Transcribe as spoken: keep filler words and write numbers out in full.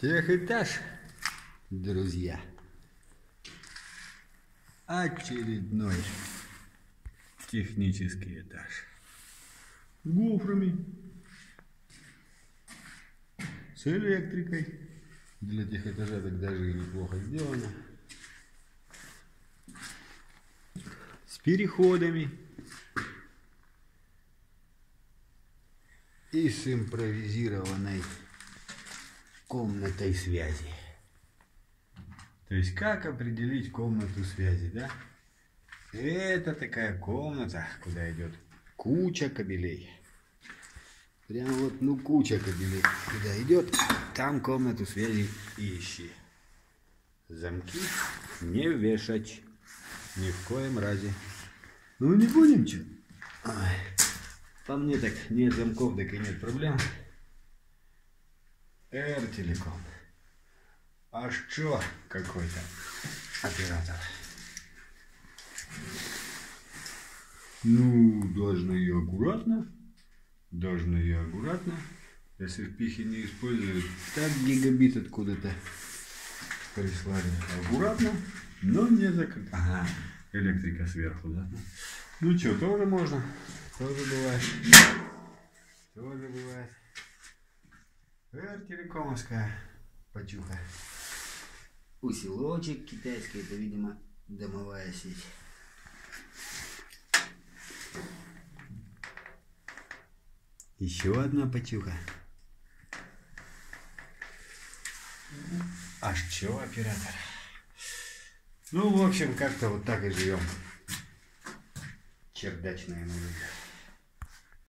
Техэтаж, друзья. Очередной технический этаж. С гофрами. С электрикой. Для техэтажа так даже и неплохо сделано. С переходами. И с импровизированной комнатой связи. То есть как определить комнату связи, да? Это такая комната, куда идет куча кабелей. Прям вот, ну, куча кабелей. Куда идет, там комнату связи ищи. Замки не вешать. Ни в коем разе. Ну не будем, что? По мне так нет замков, так и нет проблем. Эр-телеком. А что какой-то оператор? Ну, должно и аккуратно. Должно и аккуратно. Если в пихе не используют, так гигабит откуда-то прислали. Аккуратно, но не закрыто. Ага, электрика сверху, да? Ну что, тоже можно. Тоже бывает. Тоже бывает. Эр-телекомовская почуха. Усилочек китайский, это, видимо, домовая сеть. Еще одна почуха. Аж чё, оператор? Ну, в общем, как-то вот так и живем. Чердачная музыка.